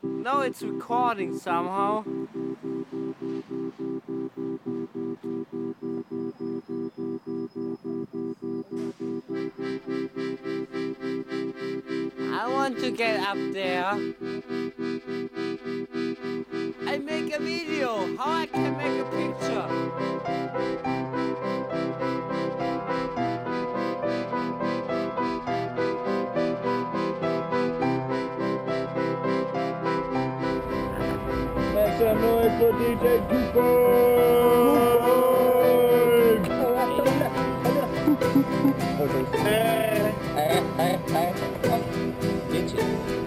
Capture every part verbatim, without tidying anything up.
No, it's recording somehow. I want to get up there. I make a video. How I can make a picture? Make some noise for D J Cooper! Hey, hey, hey, hey. Get you.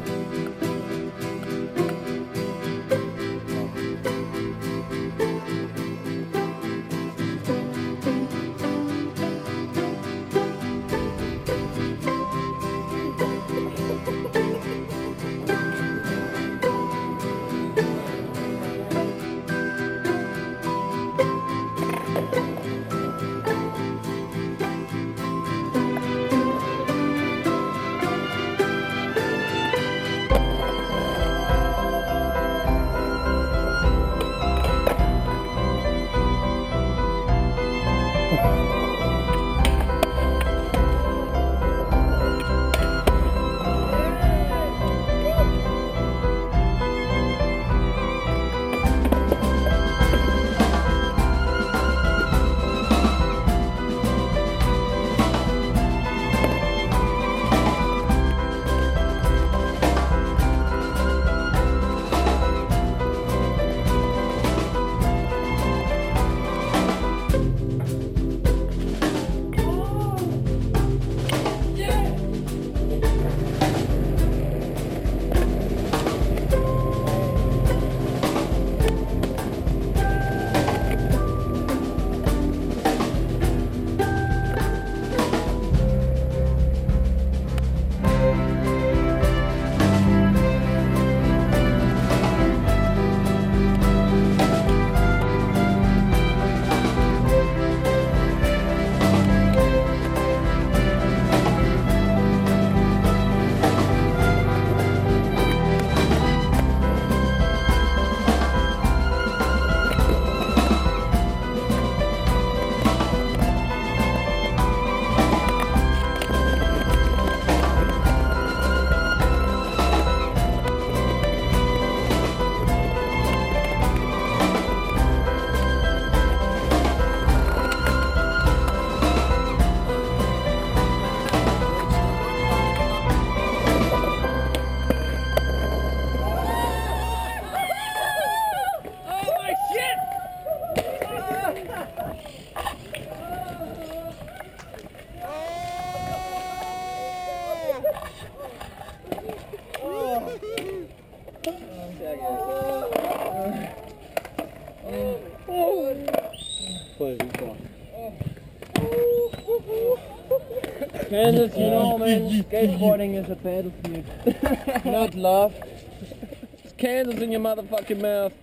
Kansas, you know, man, skateboarding is a battlefield, not love. It's Kansas in your motherfucking mouth.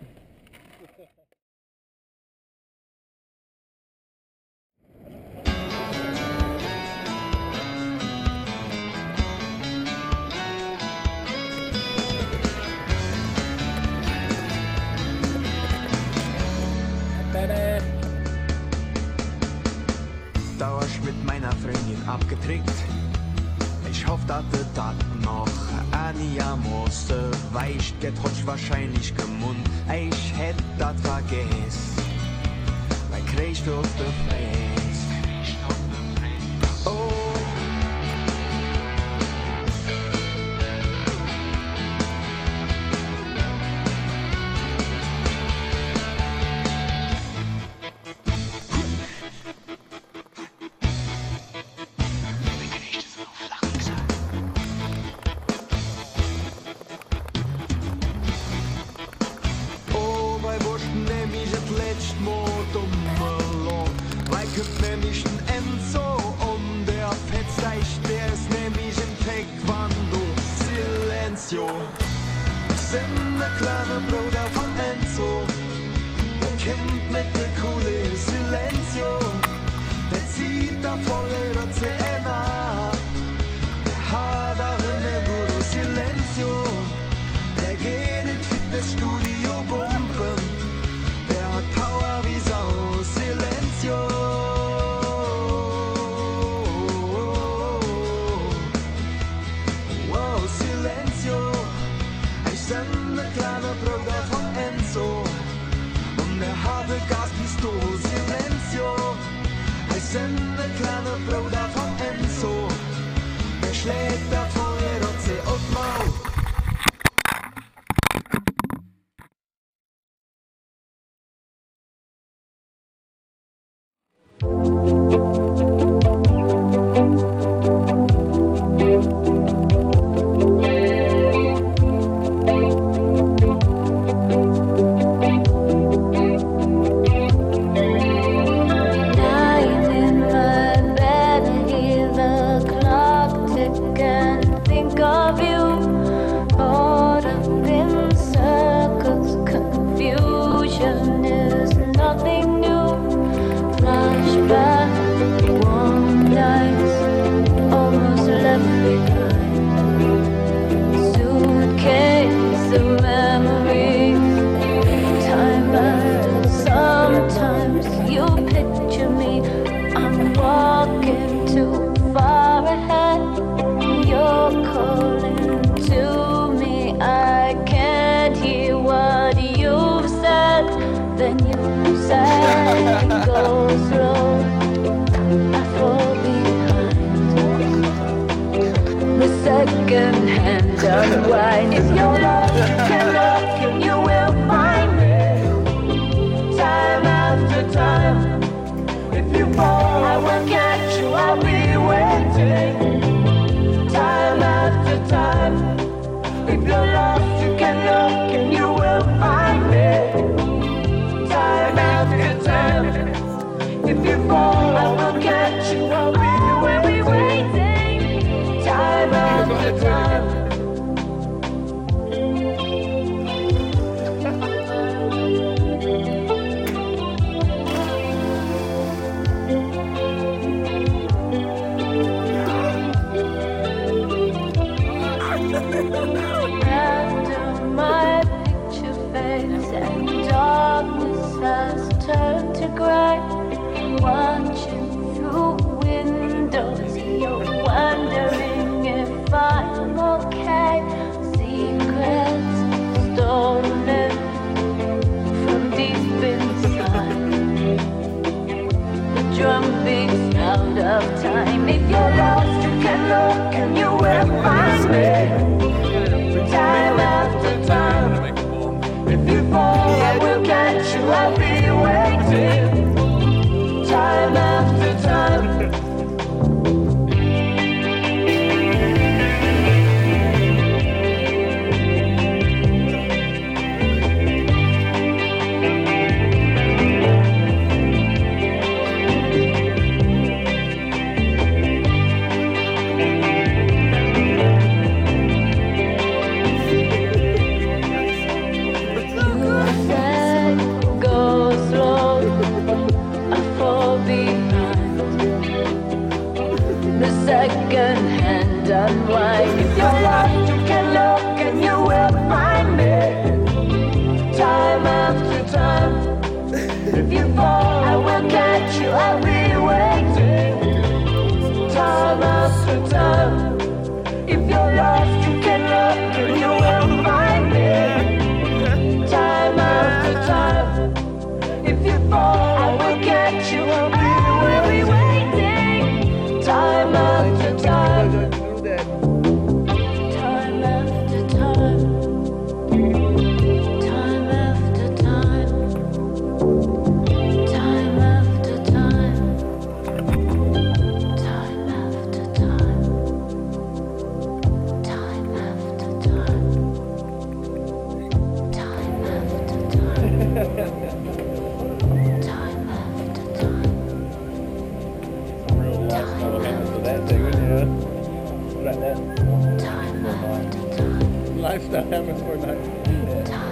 Dauerst mit meiner Freundin abgetrickt. Ich hoffe, dass du das noch ein Jahr musst. Weißt, geht heute wahrscheinlich gemund. Ich hätte das vergessen. Weil kriegst du auf der Fresse. Oh. Sind der kleine Bruder von Enzo, der Kind mit der coole Silenzio, der zieht da volle C N A, der hat auch eine gute Silenzio, der geht second hand unwind. If you're lost, you can look and you will find me. Time after time. If you fall, I will catch you, I'll be waiting. Time after time. If you're lost, you can look and you will find me. Time after time. If you fall, I will catch you, I'll be waiting. Time after time. After my picture fades and darkness has turned to grey, watching through windows, you're wondering if I'm okay. Secrets stolen from deep inside. The drum beats out of time. If you're lost, you can look and you will find me. Time after time. If you fall, I will catch you, I'll be waiting. Time after time. Second hand unwind. If you're lost, you can look and you will find me. Time after time. If you fall, I will catch you, I'll be waiting. Time after time. If you're lost, you can look and you will find me. Time after time. If you fall, I will catch you, I'll be waiting. Time after time. Time after time. Time after time. Time after time. Time after time. Time after time. Time after time. Time after time. Real lifestyle hammers for that thing, yeah. Right there. Time after time. Lifestyle hammers for night. Time